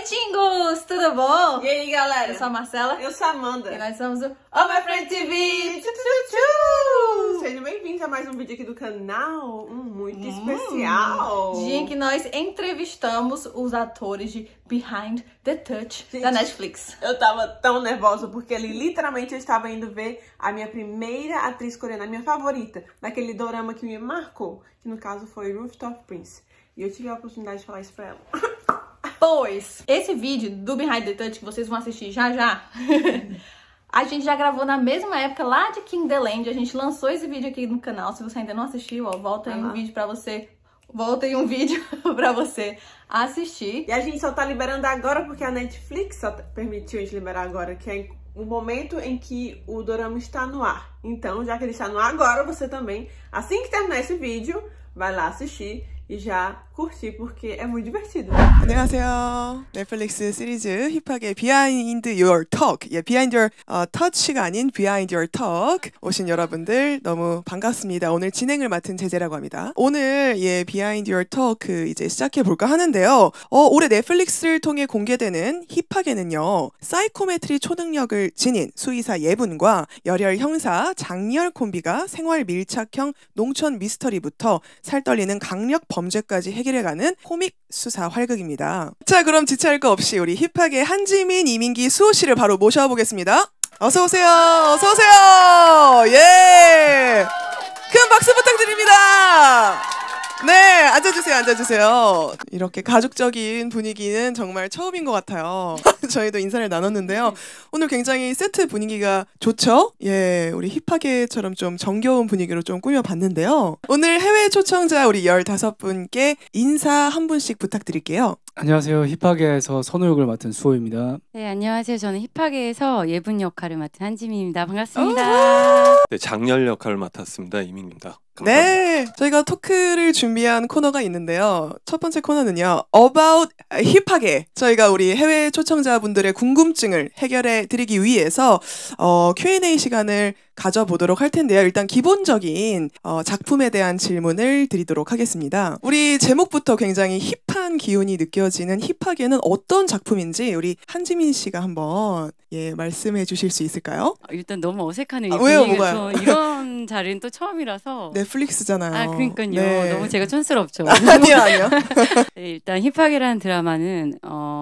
Oi, Tingos! Tudo bom? E aí, galera? Eu sou a Marcela. Eu sou a Amanda. E nós somos o Oh My Friend TV! Sejam bem-vindos a mais um vídeo aqui do canal. Muito especial. Dia em que nós entrevistamos os atores de Behind the Touch da Netflix. Eu tava tão nervosa porque ali literalmente eu estava indo ver a minha primeira atriz coreana, a minha favorita, daquele dorama que me marcou, que no caso foi Rooftop Prince. E eu tive a oportunidade de falar isso pra ela. Pois, esse vídeo do Behind the Touch que vocês vão assistir já já, a gente já gravou na mesma época lá de King the Land. A gente lançou esse vídeo aqui no canal. Se você ainda não assistiu, ó, volta aí um vídeo pra você. Volta aí um vídeo pra você assistir. E a gente só tá liberando agora porque a Netflix só permitiu a gente liberar agora, que é o momento em que o dorama está no ar. Então, já que ele está no ar agora, você também, assim que terminar esse vídeo, vai lá assistir e já curtir, porque é muito divertido. 안녕하세요. 넷플릭스 시리즈 힙하게 Behind Your Talk, Behind Your Touch가 아닌 Behind Your Talk 오신 여러분들 너무 반갑습니다. 오늘 진행을 맡은 제재라고 합니다. 오늘 Behind Your Talk 이제 시작해 볼까 하는데요. 올해 넷플릭스를 통해 공개되는 힙하게는요, 사이코메트리 초능력을 지닌 수의사 예분과 열혈 형사 장렬 콤비가 생활 밀착형 농촌 미스터리부터 살떨리는 강력 범죄까지 해결해가는 코믹 수사 활극입니다. 자, 그럼 지체할 거 없이 우리 힙하게 한지민, 이민기, 수호 씨를 바로 모셔보겠습니다. 어서 오세요. 어서 오세요. 예. 큰 박수 부탁드립니다. 네, 앉아주세요, 앉아주세요. 이렇게 가족적인 분위기는 정말 처음인 것 같아요. 저희도 인사를 나눴는데요. 오늘 굉장히 세트 분위기가 좋죠? 예, 우리 힙하게처럼 좀 정겨운 분위기로 좀 꾸며봤는데요. 오늘 해외 초청자 우리 15분께 인사 한 분씩 부탁드릴게요. 안녕하세요. 힙하게에서 선우 역을 맡은 수호입니다. 네, 안녕하세요. 저는 힙하게에서 예분 역할을 맡은 한지민입니다. 반갑습니다. 네, 장렬 역할을 맡았습니다. 이민입니다. 감사합니다. 네, 저희가 토크를 준비한 코너가 있는데요. 첫 번째 코너는요, About 힙하게. 저희가 우리 해외 초청자분들의 궁금증을 해결해 드리기 위해서 Q&A 시간을 가져보도록 할 텐데요. 일단 기본적인 작품에 대한 질문을 드리도록 하겠습니다. 우리 제목부터 굉장히 힙한 기운이 느껴지는 힙하게는 어떤 작품인지 우리 한지민 씨가 한번 말씀해 주실 수 있을까요? 일단 너무 어색하네요. 왜요? 뭐가요? 이런 자리는 또 처음이라서. 넷플릭스잖아요. 아, 그러니까요. 네. 너무 제가 촌스럽죠. 아니요. 네, 일단 힙하게라는 드라마는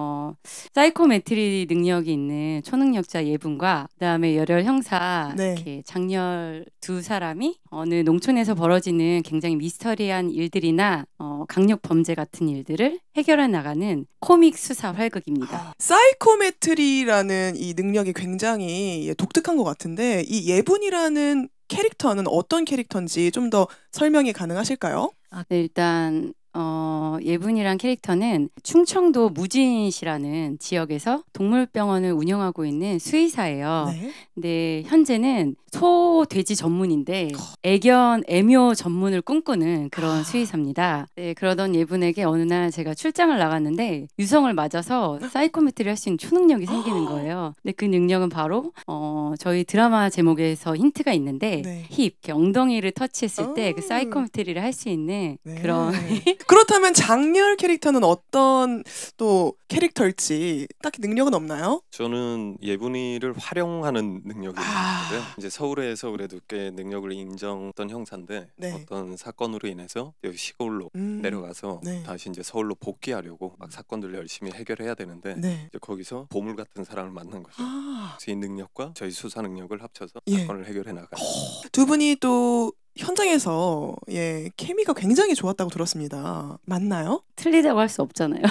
사이코메트리 능력이 있는 초능력자 예분과 그다음에 열혈 형사 이렇게 장렬 두 사람이 어느 농촌에서 벌어지는 굉장히 미스터리한 일들이나 강력 범죄 같은 일들을 해결해 나가는 코믹 수사 활극입니다. 사이코메트리라는 이 능력이 굉장히 독특한 것 같은데, 이 예분이라는 캐릭터는 어떤 캐릭터인지 좀 더 설명이 가능하실까요? 네, 일단 예분이란 캐릭터는 충청도 무진시라는 지역에서 동물병원을 운영하고 있는 수의사예요. 네. 근데 현재는 소, 돼지 전문인데 애견, 애묘 전문을 꿈꾸는 그런 수의사입니다. 네, 그러던 예분에게 어느 날 제가 출장을 나갔는데 유성을 맞아서 사이코메트리 할 수 있는 초능력이 생기는 거예요. 근데 그 능력은 바로 저희 드라마 제목에서 힌트가 있는데 힙, 이렇게 엉덩이를 터치했을 때 그 사이코메트리를 할 수 있는 그런 그렇다면 장렬 캐릭터는 어떤 또 캐릭터일지 딱히 능력은 없나요? 저는 예분이를 활용하는 능력이 있는데요. 이제 서울에서 그래도 꽤 능력을 인정했던 형사인데 어떤 사건으로 인해서 여기 시골로 내려가서 다시 이제 서울로 복귀하려고 막 사건들을 열심히 해결해야 되는데 이제 거기서 보물 같은 사람을 만난 거죠. 그래서 이 능력과 저희 수사 능력을 합쳐서 사건을 해결해 나가요. 두 분이 또 현장에서 케미가 굉장히 좋았다고 들었습니다. 맞나요? 틀리다고 할 수 없잖아요.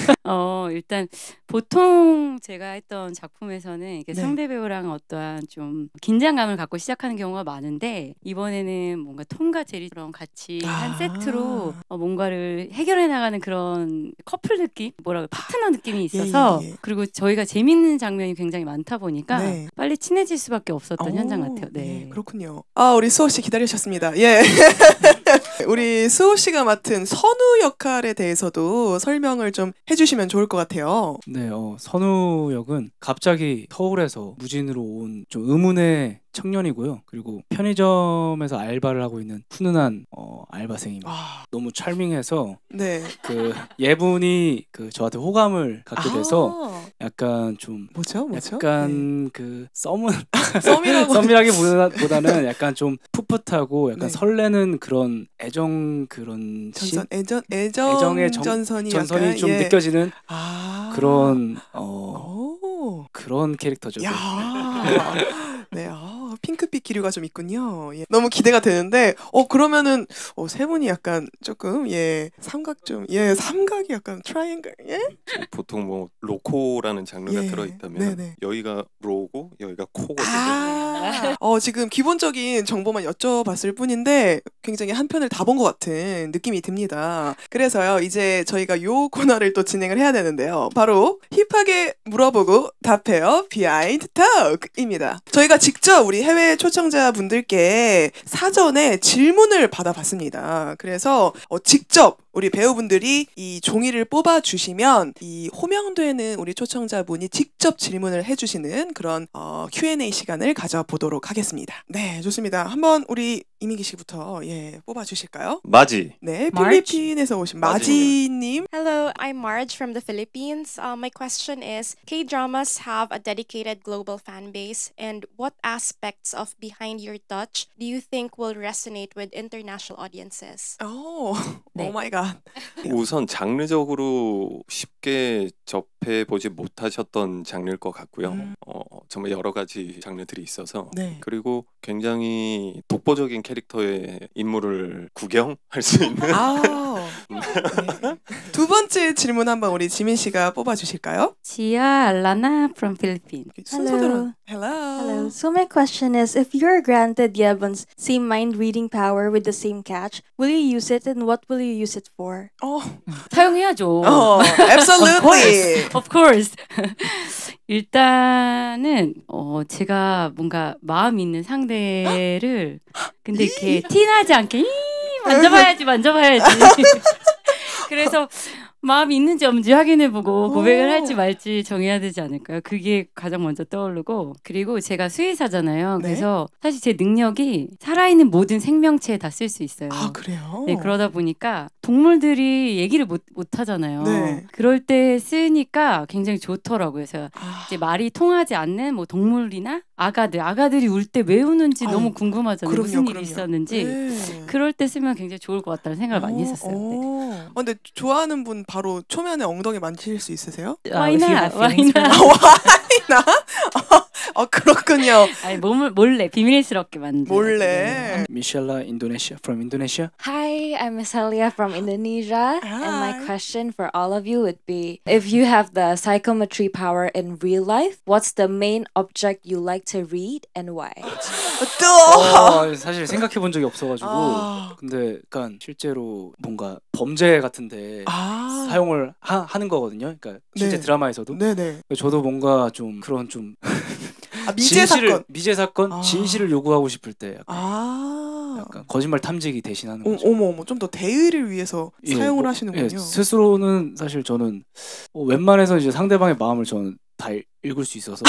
일단 보통 제가 했던 작품에서는 이게 상대 배우랑 어떠한 좀 긴장감을 갖고 시작하는 경우가 많은데, 이번에는 뭔가 톰과 제리처럼 같이 한 세트로 뭔가를 해결해 나가는 그런 커플 느낌? 파트너 느낌이 있어서 그리고 저희가 재밌는 장면이 굉장히 많다 보니까 빨리 친해질 수밖에 없었던 현장 같아요. 네. 그렇군요. 우리 수호 씨 기다리셨습니다. 예. 우리 수호 씨가 맡은 선우 역할에 대해서도 설명을 좀 해주시면 좋을 것 같아요. 네, 네, 선우 역은 갑자기 서울에서 무진으로 온 좀 의문의 청년이고요. 그리고 편의점에서 알바를 하고 있는 훈훈한 알바생입니다. 너무 찰밍해서 네. 그 예분이 그 저한테 호감을 갖게 돼서 약간 좀 뭐죠? 약간 그 썸이라고 썸이라기보다는 약간 좀 풋풋하고 약간 네. 설레는 그런 애정 그런 애정의 전선이 전선이 좀 예. 느껴지는 그런 그런 캐릭터죠. 야. 네, 핑크빛 기류가 좀 있군요. 예. 너무 기대가 되는데, 그러면은, 세 분이 약간 조금, 삼각 좀, 삼각이 약간 트라이앵글, 보통 뭐 로코라는 장르가 예. 들어있다면 네네. 여기가 로고 여기가 코거든요. 지금 기본적인 정보만 여쭤봤을 뿐인데, 굉장히 한 편을 다 본 것 같은 느낌이 듭니다. 그래서요, 이제 저희가 요 코너를 또 진행을 해야 되는데요. 바로 힙하게 물어보고 답해요. 비하인드 톡입니다. 저희가 직접 우리 해외 초청자분들께 사전에 질문을 받아봤습니다. 그래서 직접 우리 배우분들이 이 종이를 뽑아주시면 이 호명되는 우리 초청자분이 직접 질문을 해주시는 그런 Q&A 시간을 가져보도록 하겠습니다. 네, 좋습니다. 한번 우리 이민기 씨부터 뽑아주실까요? 마지. 네, Marge? 필리핀에서 오신 마지님. Hello, I'm Marge from the Philippines. My question is, K-dramas have a dedicated global fan base, and what aspects of Behind Your Touch do you think will resonate with international audiences? 네. 오 마이 갓. 우선 장르적으로 쉽게 접해보지 못하셨던 장르일 것 같고요. 정말 여러 가지 장르들이 있어서 네. 그리고 굉장히 독보적인 캐릭터의 인물을 구경할 수 있는 네. 두 번째 질문 한번 우리 지민 씨가 뽑아주실까요? 지아 알라나 from Philippines. 순서대로. Hello. Hello. So my question is, if you're granted Yevon's same mind-reading power with the same catch, will you use it and what will you use it for? 사용해야죠. Absolutely. Of course. 일단은 제가 뭔가 마음 있는 상대를 근데 이렇게 티나지 않게 만져봐야지 그래서 마음이 있는지 없는지 확인해보고 고백을 할지 말지 정해야 되지 않을까요? 그게 가장 먼저 떠오르고, 그리고 제가 수의사잖아요. 네? 그래서 사실 제 능력이 살아있는 모든 생명체에 다 쓸 수 있어요. 그래요? 네, 그러다 보니까 동물들이 얘기를 못 하잖아요. 네. 그럴 때 쓰니까 굉장히 좋더라고요. 그래서 이제 말이 통하지 않는 뭐 동물이나 아가들이 울 때 왜 우는지 너무 궁금하잖아요. 무슨 일이 있었는지. 네. 그럴 때 쓰면 굉장히 좋을 것 같다는 생각을 많이 했었어요. 네. 근데 좋아하는 분 바로 초면에 엉덩이 만지실 수 있으세요? Why not? 그렇군요. 아니, 몸을 몰래 비밀스럽게 만져. 몰래. 미셸라 인도네시아 from Indonesia. Hi, I'm Misalia from Indonesia, and my question for all of you would be, if you have the psychometry power in real life, what's the main object you like to read and why? 사실 생각해 본 적이 없어가지고 근데 약간 실제로 뭔가 범죄 같은데 사용을 하는 거거든요. 그러니까 실제 드라마에서도. 네네. 저도 뭔가 좀 그런 좀 미제 사건 진실을 요구하고 싶을 때 약간 거짓말 탐지기 대신하는 거죠. 어머, 좀 더 대의를 위해서 사용을 하시는군요. 스스로는 사실 저는 웬만해서 이제 상대방의 마음을 저는 다 읽을 수 있어서.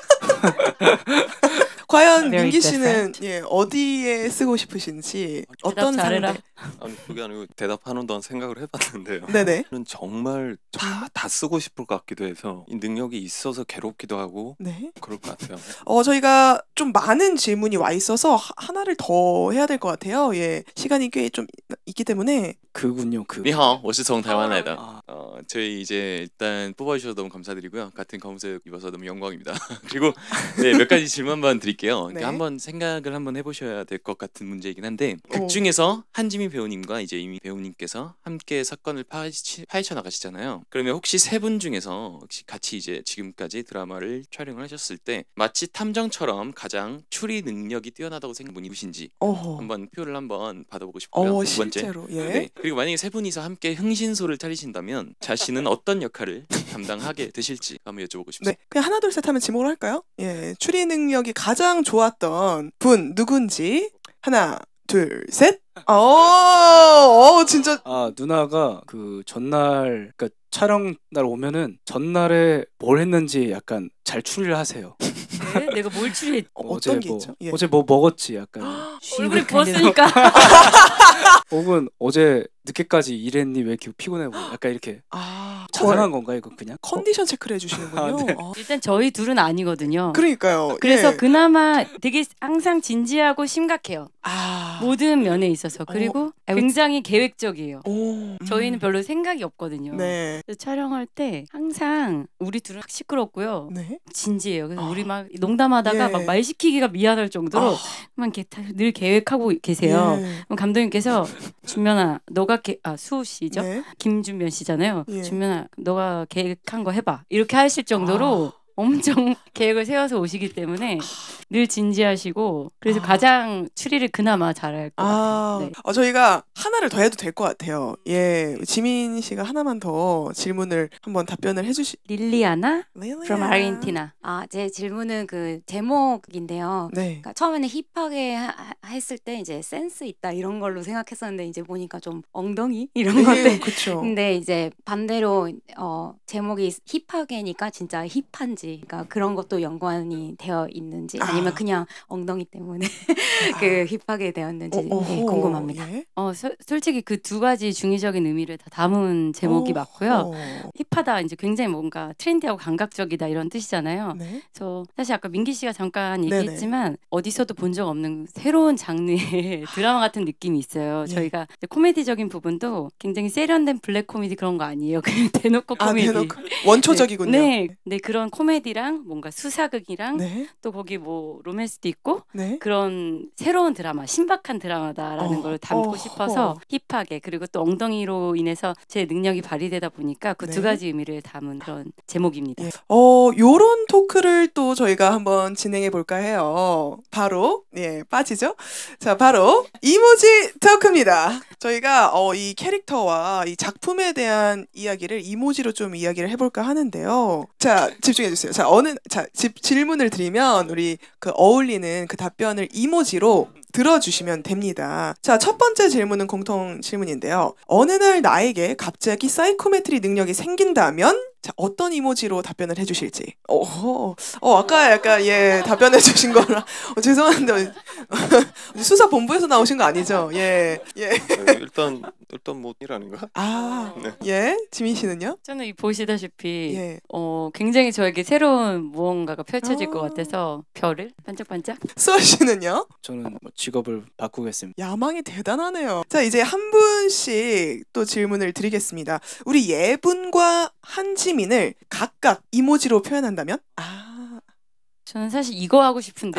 과연 민기 씨는 어디에 쓰고 싶으신지 어떤 상대? 아니 그게 아니고 대답하는 동안 생각을 해봤는데요. 네네. 저는 정말 다 쓰고 싶을 것 같기도 해서 이 능력이 있어서 괴롭기도 하고 그럴 것 같아요. 저희가 좀 많은 질문이 와 있어서 하나를 더 해야 될 것 같아요. 시간이 꽤 좀 있기 때문에. 그군요. 你好，我是从台湾来的。 저희 이제 일단 뽑아주셔서 너무 감사드리고요. 같은 검은색 입어서 너무 영광입니다. 그리고 몇 가지 질문 한번 드릴게요. 한번 생각을 한번 해보셔야 될 것 같은 문제이긴 한데 극 중에서 한지민 배우님과 이제 이미 배우님께서 함께 사건을 파헤쳐 나가시잖아요. 그러면 혹시 세 분 중에서 혹시 같이 이제 지금까지 드라마를 촬영을 하셨을 때 마치 탐정처럼 가장 추리 능력이 뛰어나다고 생각하는 분이 누구신지 한번 표를 한번 받아보고 싶고요. 두 번째. 실제로. 그리고 만약에 세 분이서 함께 흥신소를 차리신다면 자신은 어떤 역할을 담당하게 되실지 한번 여쭤보고 싶습니다. 그냥 하나 둘 셋 하면 지목을 할까요? 추리 능력이 가장 좋았던 분 누군지 하나 둘 셋. 진짜. 누나가 그 전날, 그러니까 촬영 날 오면은 전날에 뭘 했는지 약간 잘 추리를 하세요. 네? 내가 뭘 추리했? 어떤 게 있죠? 예. 어제 뭐 먹었지 약간. 얼굴이 부었으니까. 혹은 어제 늦게까지 일했니 왜 이렇게 피곤해 보여? 약간 이렇게. 자상한 건가 이거 그냥? 컨디션 체크를 해주시는군요. 네. 일단 저희 둘은 아니거든요. 그러니까요. 그래서 그나마 되게 항상 진지하고 심각해요. 모든 면에 있어서. 그리고 굉장히 계획적이에요. 저희는 별로 생각이 없거든요. 네. 그래서 촬영할 때 항상 우리 둘은 시끄럽고요. 네. 진지해요. 그래서 우리 막 농담하다가 막 말 시키기가 미안할 정도로 막 이렇게 늘 계획하고 계세요. 그럼 감독님께서 준면아, 너가 수호 씨죠? 네. 김준면 씨잖아요. 준면아, 너가 계획한 거 해봐. 이렇게 하실 정도로 엄청 계획을 세워서 오시기 때문에 늘 진지하시고 그래서 가장 추리를 그나마 잘할 것 같아요. 네. 저희가 하나를 더 해도 될 것 같아요. 예, 지민 씨가 하나만 더 질문을 한번 답변을 릴리아나 from Argentina. 제 질문은 그 제목인데요. 네. 그러니까 처음에는 힙하게 했을 때 이제 센스 있다 이런 걸로 생각했었는데 이제 보니까 좀 엉덩이 이런 건데. 그렇죠. 근데 이제 반대로 제목이 힙하게니까 진짜 힙한지, 그러니까 그런 것도 연관이 되어 있는지 아니면 그냥 엉덩이 때문에 그 힙하게 되었는지 궁금합니다. 예? 솔직히 그 두 가지 중의적인 의미를 다 담은 제목이 맞고요. 힙하다 이제 굉장히 뭔가 트렌디하고 감각적이다 이런 뜻이잖아요. 네. 그래서 사실 아까 민기 씨가 잠깐 얘기했지만 어디서도 본 적 없는 새로운 장르의 드라마 같은 느낌이 있어요. 저희가 코미디적인 부분도 굉장히 세련된 블랙 코미디 그런 거 아니에요. 그냥 대놓고 코미디. 원초적이군요. 네, 그런 코미디랑 뭔가 수사극이랑 또 거기 뭐 로맨스도 있고 그런 새로운 드라마, 신박한 드라마다라는 걸 담고 싶어서 힙하게, 그리고 또 엉덩이로 인해서 제 능력이 발휘되다 보니까 그 두 가지 의미를 담은 그런 제목입니다. 요런 토크를 또 저희가 한번 진행해 볼까 해요. 바로 빠지죠? 자, 바로 이모지 토크입니다. 저희가 이 캐릭터와 이 작품에 대한 이야기를 이모지로 좀 이야기를 해볼까 하는데요. 자, 집중해 주세요. 질문을 드리면 우리 그 어울리는 그 답변을 이모지로 들어주시면 됩니다. 자, 첫 번째 질문은 공통 질문인데요. 어느 날 나에게 갑자기 사이코메트리 능력이 생긴다면 어떤 이모지로 답변을 해주실지. 아까 약간 답변해 주신 거라 죄송한데 수사 본부에서 나오신 거 아니죠? 일단 뭐 일 아닌가? 지민 씨는요? 저는 보시다시피 굉장히 저에게 새로운 무언가가 펼쳐질 것 같아서 별을 반짝반짝. 수호 씨는요? 저는 뭐 직업을 바꾸겠습니다. 야망이 대단하네요. 자, 이제 한 분씩 또 질문을 드리겠습니다. 우리 예분과 한지민을 각각 이모지로 표현한다면? 저는 사실 이거 하고 싶은데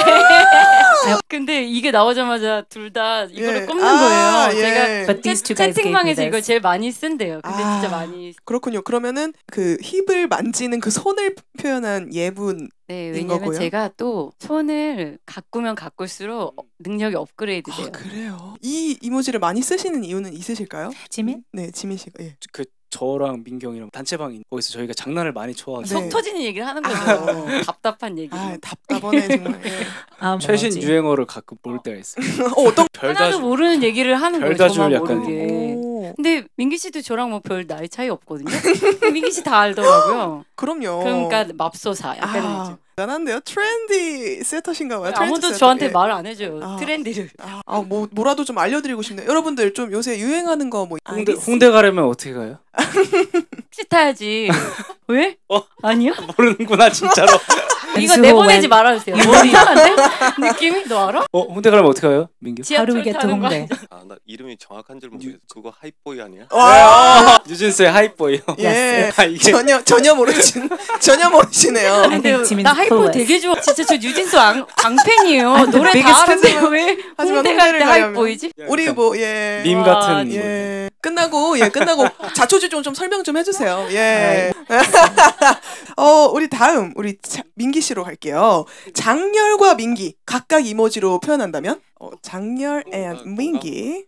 근데 이게 나오자마자 둘 다 이거를 꼽는 거예요. 제가 채팅방에서 이걸 제일 많이 쓴대요. 근데 진짜 많이. 그렇군요. 그러면은 그 힙을 만지는 그 손을 표현한 예분. 네, 왜냐면 제가 또 손을 가꾸면 가꿀수록 능력이 업그레이드 돼요. 그래요? 이 이모지를 많이 쓰시는 이유는 있으실까요? 지민? 네, 지민 씨가. 저랑 민경이랑 단체방인 거기서 저희가 장난을 많이 쳐가지고 속 터지는 얘기를 하는 거죠. 답답한 얘기. 답답하네 정말. 최신 유행어를 가끔 볼 때가 있어요. 어떤 하나도 모르는 얘기를 하는 거예요. 별다줄 약간. 모르게. 근데 민기 씨도 저랑 뭐 별 나이 차이 없거든요. 민기 씨 다 알더라고요. 그럼요. 그러니까 맙소사 약간 대단한데요? 트렌디 세터신가 봐요. 아무도 저한테 말을 안 해줘요. 트렌디를. 뭐라도 좀 알려드리고 싶네요. 여러분들 좀 요새 유행하는 거 뭐. 홍대 가려면 어떻게 가요? 택시 타야지. 왜? 아니야? 모르는구나 진짜로. 이거 내보내지 말아주세요. 뭐 이상한데? 느낌이 너 알아? 홍대 가려면 어떻게 가요? 민규? 지하철 타는 거 아니야? 나 이름이 정확한 줄 모르겠어. 그거 하이보이 아니야? 뉴진스의 하이보이요. 전혀 모르시네요. 근데 나 하이보 되게 좋아. 진짜 저 뉴진스 앙팬이에요. 노래 다 아는데 왜 홍대 갈 때 하이보이지? 우리 밈 같은. 끝나고 자초지종 좀 설명 좀 해주세요. 우리 다음 우리 민기 씨로 갈게요. 장렬과 민기 각각 이모지로 표현한다면? 장렬 and 민기.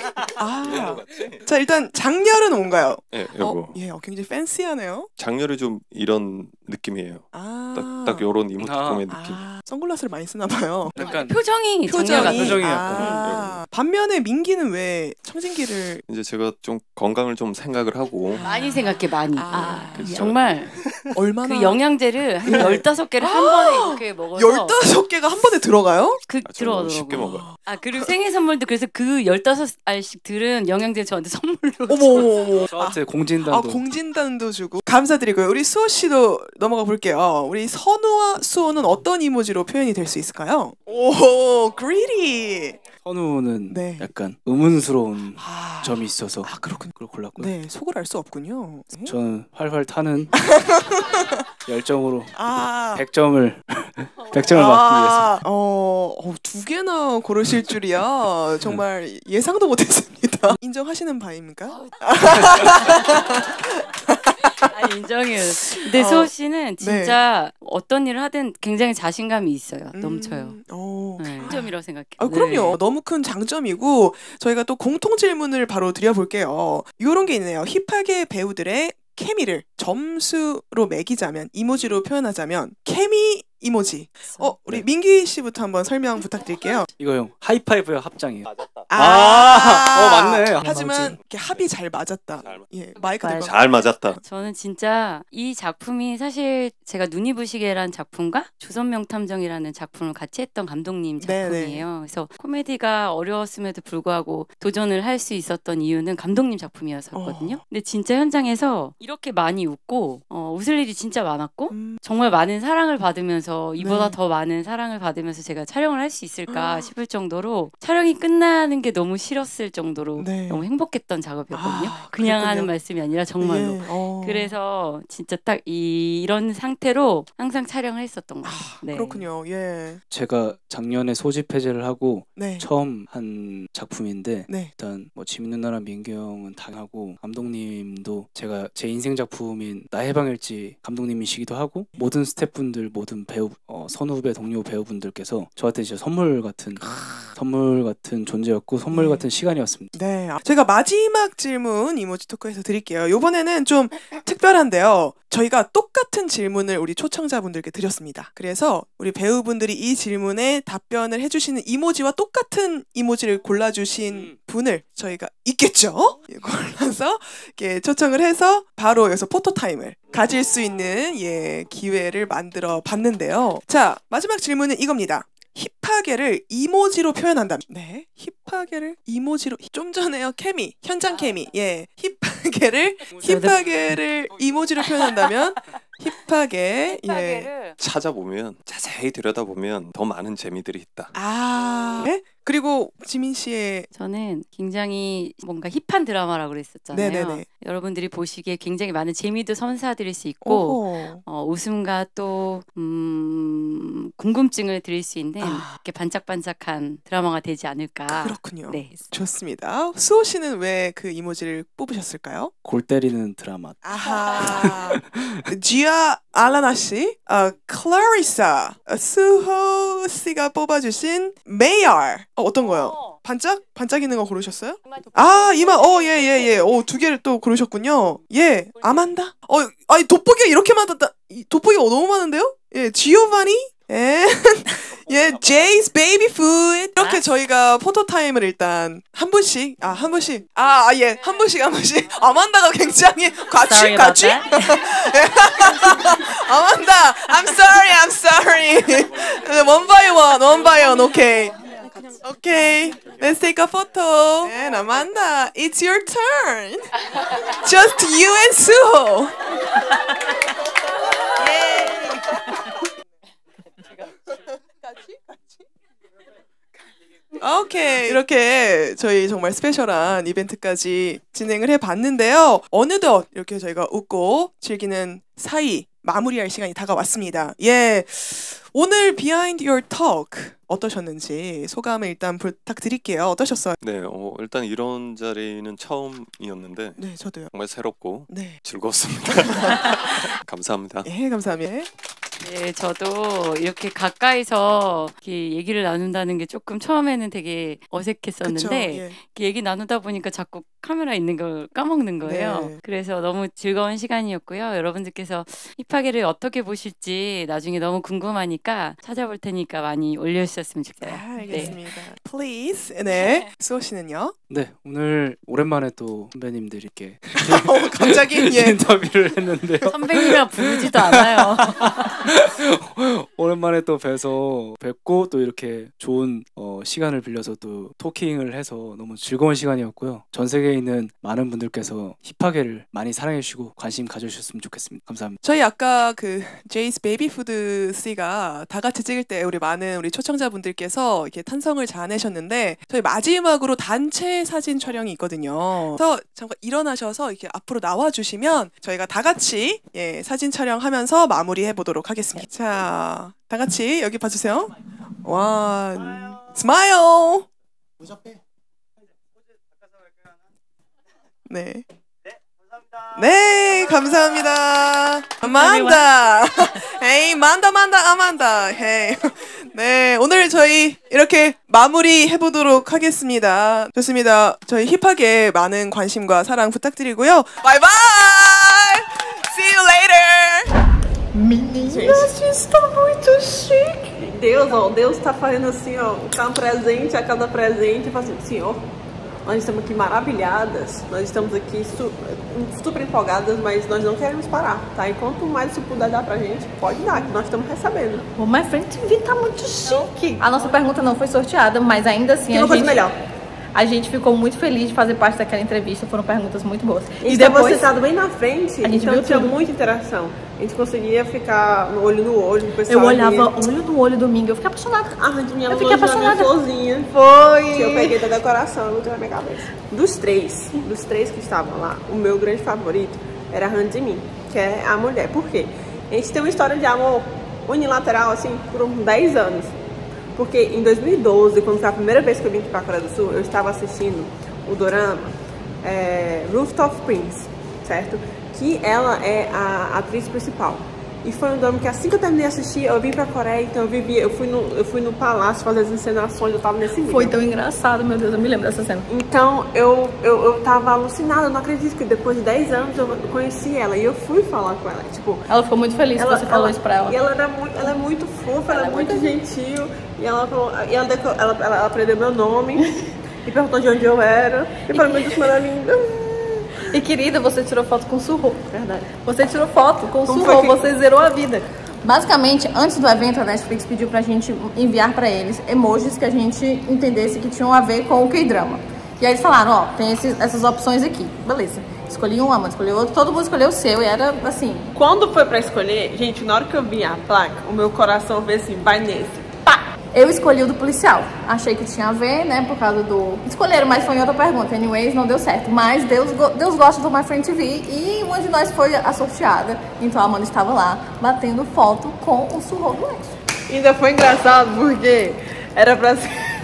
자, 일단 장렬은 뭔가요? 요거. 굉장히 팬시하네요. 장렬이 좀 이런 느낌이에요. 딱 딱 요런 이모티콘의 느낌. 선글라스를 많이 쓰나 봐요. 약간 표정이 표정이 약간. 반면에 민기는 왜 청진기를 이제 제가 좀 건강을 좀 생각을 하고 많이 생각해 많이. 정말 얼마나 그 영양제를 한 15개를 한 번에 이렇게 먹어서 15개가 한 번에 들어가요? 들어가더라고요. 쉽게 먹어요. 그리고 생일 선물도 그래서 그 15알씩 들은 영양제 저한테 선물로 어머. 저한테 공진단도. 공진단도 주고. 감사드리고요. 우리 수호 씨도 넘어가 볼게요. 우리 선우와 수호는 어떤 이모지로 표현이 될 수 있을까요? 오, greedy. 선우는 네. 약간 의문스러운 점이 있어서 그렇군요. 그걸 골랐고요. 네, 속을 알 수 없군요. 저는 활활 타는 열정으로 100점을 받기 위해서. 두 개나 고르실 줄이야. 정말 예상도 못했습니다. 인정하시는 바입니까? 인정해요. 근데 수호 씨는 진짜 어떤 일을 하든 굉장히 자신감이 있어요. 넘쳐요. 장점이라고 생각해요. 그럼요. 너무 큰 장점이고 저희가 또 공통 질문을 바로 드려볼게요. 이런 게 있네요. 힙하게 배우들의 케미를 점수로 매기자면, 이모지로 표현하자면 케미 이모지. 우리 민기 씨부터 한번 설명 부탁드릴게요. 이거요. 하이파이브요, 합장이에요. 맞네. 하지만 이렇게 합이 잘 맞았다. 예, 마이크 잘 맞았다. 저는 진짜 이 작품이 사실 제가 눈이 부시게라는 작품과 조선명탐정이라는 작품을 같이 했던 감독님 작품이에요. 그래서 코미디가 어려웠음에도 불구하고 도전을 할 수 있었던 이유는 감독님 작품이었거든요. 근데 진짜 현장에서 이렇게 많이 웃고 웃을 일이 진짜 많았고 정말 많은 사랑을 받으면서 이보다 더 많은 사랑을 받으면서 제가 촬영을 할 수 있을까 싶을 정도로 촬영이 끝나는 게 너무 싫었을 정도로 너무 행복했던 작업이었거든요. 그냥 그랬군요. 하는 말씀이 아니라 정말로. 그래서 진짜 딱 이런 상태로 항상 촬영을 했었던 거예요. 네. 그렇군요. 예. 제가 작년에 소집 해제를 하고 네. 처음 한 작품인데 네. 일단 뭐 지민 누나랑 민규 형은 당하고 감독님도 제가 제 인생 작품인 나의 해방일지 감독님이시기도 하고 모든 스태프분들 모든 배우 선후배 동료 배우분들께서 저한테 진짜 선물 같은 존재였고 선물 같은 시간이었습니다. 네, 제가 마지막 질문 이모지 토크에서 드릴게요. 이번에는 좀 특별한데요. 저희가 똑같은 질문을 우리 초청자분들께 드렸습니다. 그래서 우리 배우분들이 이 질문에 답변을 해주시는 이모지와 똑같은 이모지를 골라주신 분을 저희가 있겠죠? 골라서 이렇게 초청을 해서 바로 여기서 포토타임을 가질 수 있는 기회를 만들어 봤는데요. 자, 마지막 질문은 이겁니다. 힙하게를 이모지로 표현한다면, 네, 힙하게를 이모지로, 좀 전에요, 케미, 현장 케미, 힙하게를 이모지로 표현한다면, 힙하게, 찾아보면, 자세히 들여다보면 더 많은 재미들이 있다. 네? 그리고 지민 씨의 저는 굉장히 뭔가 힙한 드라마라고 그랬었잖아요. 네네네. 여러분들이 보시기에 굉장히 많은 재미도 선사드릴 수 있고 웃음과 또 궁금증을 드릴 수 있는 이렇게 반짝반짝한 드라마가 되지 않을까. 그렇군요. 네. 좋습니다. 수호 씨는 왜 그 이모지를 뽑으셨을까요? 골 때리는 드라마. 지아 알라나 씨, 클라리사, 수호 씨가 뽑아주신 메이얼. 어떤 거요? 반짝이는 거 고르셨어요? 이마, 두 개를 또 고르셨군요. 아만다? 아니, 돋보기가 이렇게 많았다. 돋보기가 너무 많은데요? 지오바니? 제이's baby food. 이렇게 저희가 포토타임을 일단 한 분씩. 한 분씩. 아만다가 굉장히 같이. 아만다, I'm sorry. one by one, okay. Let's take a photo. And Amanda, it's your turn. Just you and Suho. Yay. 오케이. 이렇게 저희 정말 스페셜한 이벤트까지 진행을 해봤는데요. 어느덧 이렇게 저희가 웃고 즐기는 사이 마무리할 시간이 다가왔습니다. 오늘 Behind Your Talk 어떠셨는지 소감을 일단 부탁드릴게요. 어떠셨어요? 네, 일단 이런 자리는 처음이었는데 네, 저도요. 정말 새롭고 네. 즐거웠습니다. 감사합니다. 감사합니다. 네, 저도 이렇게 가까이서 이렇게 얘기를 나눈다는 게 조금 처음에는 되게 어색했었는데 그쵸, 예. 이렇게 얘기 나누다 보니까 자꾸 카메라 있는 걸 까먹는 거예요. 네. 그래서 너무 즐거운 시간이었고요. 여러분들께서 힙하게를 어떻게 보실지 나중에 너무 궁금하니까 찾아볼 테니까 많이 올려주셨으면 좋겠어요. 알겠습니다. Please. 네. 수호 씨는요? 네, 오늘 오랜만에 또 선배님들 이렇게 갑자기 예. 인터뷰를 했는데요. 선배님이라 부르지도 않아요. 오랜만에 또 뵙고 또 이렇게 좋은 시간을 빌려서 또 토킹을 해서 너무 즐거운 시간이었고요. 전 세계에 있는 많은 분들께서 힙하게를 많이 사랑해주시고 관심 가져주셨으면 좋겠습니다. 감사합니다. 저희 아까 그 제이스 베이비푸드 씨가 다 같이 찍을 때 우리 많은 우리 초청자분들께서 이렇게 탄성을 자아내셨는데 저희 마지막으로 단체 사진 촬영이 있거든요. 그래서 잠깐 일어나셔서 이렇게 앞으로 나와주시면 저희가 다 같이 예, 사진 촬영하면서 마무리해 보도록 하겠습니다. 자, 다 같이 여기 봐주세요. 원, 스마일. 네. 네, 감사합니다. 아만다. 헤이, 아만다. 헤이. 네, 오늘 저희 이렇게 마무리 해보도록 하겠습니다. 좋습니다. 저희 힙하게 많은 관심과 사랑 bu탁드리고요. 바이바이! See you later! Meninas, está muito chique. Deus tá fazendo assim, ó, tá um presente a cada presente, fazendo assim, ó. Nós estamos aqui maravilhadas, nós estamos aqui super empolgadas, mas nós não queremos parar, tá? E quanto mais isso puder dar pra gente, pode dar, que nós estamos recebendo. O My Friend TV tá muito chique. A nossa pergunta não foi sorteada, mas ainda assim a gente ficou muito feliz de fazer parte daquela entrevista, foram perguntas muito boas. E depois sentado bem na frente, a gente então tinha muita interação. A gente conseguia ficar olho no olho, o pessoal. Eu olhava olho no olho domingo, eu fiquei apaixonada. Eu fiquei apaixonada. Florzinha. Foi. Que eu peguei da decoração e botei na minha cabeça. Dos três que estavam lá, o meu grande favorito era a Han Jimin, que é a mulher. Por quê? A gente tem uma história de amor unilateral, assim, por uns 10 anos. Porque em 2012, quando foi a primeira vez que eu vim aqui pra Coreia do Sul, eu estava assistindo o dorama Rooftop Prince, certo? Que ela é a atriz principal. E foi um dorama que assim que eu terminei de assistir, eu vim pra Coreia, então eu fui no palácio fazer as encenações, eu tava nesse nível. Foi tão engraçado, meu Deus, eu me lembro dessa cena. Então eu tava alucinada, eu não acredito que depois de 10 anos eu conheci ela e eu fui falar com ela, tipo... Ela ficou muito feliz que você falou isso pra ela. E ela é muito fofa, ela é muito gentil, e ela falou, ela aprendeu meu nome, e perguntou de onde eu era, e falou, meu Deus, como ela é linda. E querida, você tirou foto com o Suho. Verdade. Você tirou foto com o Suho, você zerou a vida. Basicamente, antes do evento, a Netflix pediu pra gente enviar pra eles emojis que a gente entendesse que tinham a ver com o K-drama. E aí eles falaram, ó, tem essas opções aqui. Beleza. Escolhi um, Amanda escolheu outro, todo mundo escolheu o seu e era assim. Quando foi pra escolher, gente, na hora que eu vi a placa, o meu coração veio assim, vai nesse. Pá! Eu escolhi o do policial. Achei que tinha a ver, né, por causa do... Escolheram, mas foi em outra pergunta. Anyways, não deu certo. Mas Deus gosta do My Friend TV e uma de nós foi a sorteada. Então a Amanda estava lá, batendo foto com o Suho do Ex. Ainda foi engraçado porque era pra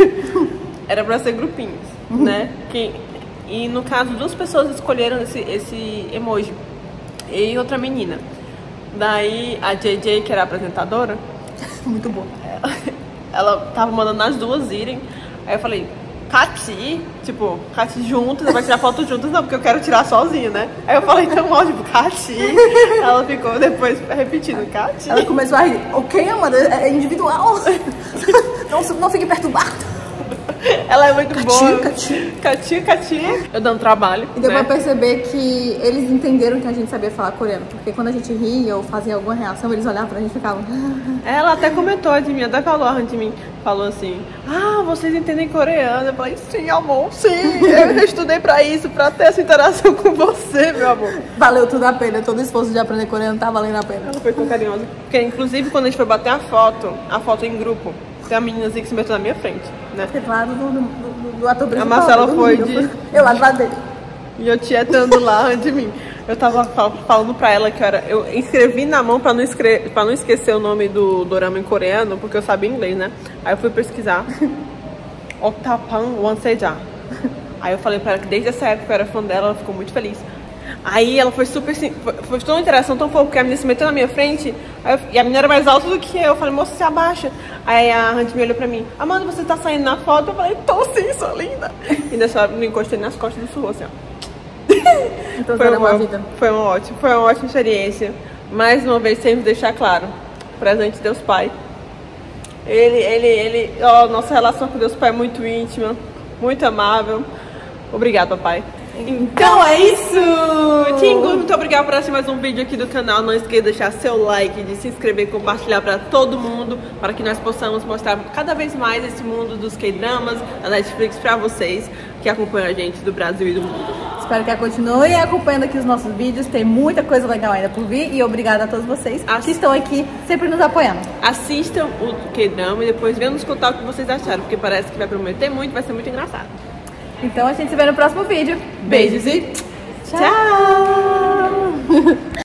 ser grupinhos, né? E no caso, 2 pessoas escolheram esse emoji. Eu e outra menina. Daí a JJ, que era a apresentadora... Muito boa. Ela tava mandando as duas irem. Aí eu falei, Kati, tipo, Kati juntas, vai tirar foto juntas, não, porque eu quero tirar sozinha, né? Aí eu falei tão mal, tipo, Kati. Ela ficou depois repetindo, Kati. Ela começou a rir, ok, Amanda, é individual. não fique perturbada. Ela é muito boa. Catinha. Eu dando trabalho. E deu pra perceber que eles entenderam que a gente sabia falar coreano. Porque quando a gente ria ou fazia alguma reação, eles olhavam pra gente e ficavam... Ela até comentou de mim, até falou de mim. Falou assim, vocês entendem coreano? Eu falei, sim, amor, sim. Eu estudei pra isso, pra ter essa interação com você, meu amor. Valeu tudo a pena. Todo esforço de aprender coreano tá valendo a pena. Ela foi tão carinhosa. Porque, inclusive, quando a gente foi bater a foto em grupo, tem a meninazinha que se meteu na minha frente, né? Do lado do ator principal. A Marcela foi eu lá do lado dele. E eu tietando lá de mim. Eu tava falando pra ela que eu escrevi na mão pra não esquecer o nome do dorama em coreano, porque eu sabia inglês, né? Aí eu fui pesquisar. Octapan Wanseja. Aí eu falei pra ela que desde essa época eu era fã dela, ela ficou muito feliz. Aí ela foi super, assim, foi toda uma interação tão fofa, porque a menina se meteu na minha frente, e a menina era mais alta do que eu falei, moça, se abaixa. Aí a Hunt me olhou pra mim, Amanda, você tá saindo na foto? Eu falei, tô sim, sou linda. E dessa me encostei nas costas do Surro, assim, ó. Então, foi uma ótima experiência. Mais uma vez, sempre deixar claro, presente de Deus Pai. Nossa relação com Deus Pai é muito íntima, muito amável. Obrigado, papai. Então é isso! Tingo, muito obrigada por assistir mais um vídeo aqui do canal. Não esqueça de deixar seu like, de se inscrever e compartilhar para todo mundo, para que nós possamos mostrar cada vez mais esse mundo dos K-dramas, da Netflix, para vocês que acompanham a gente do Brasil e do mundo. Espero que continue acompanhando aqui os nossos vídeos. Tem muita coisa legal ainda por vir. E obrigada a todos vocês que estão aqui sempre nos apoiando. Assistam o K-drama e depois venham nos contar o que vocês acharam, porque parece que vai prometer muito, vai ser muito engraçado. Então a gente se vê no próximo vídeo. Beijos e tchau!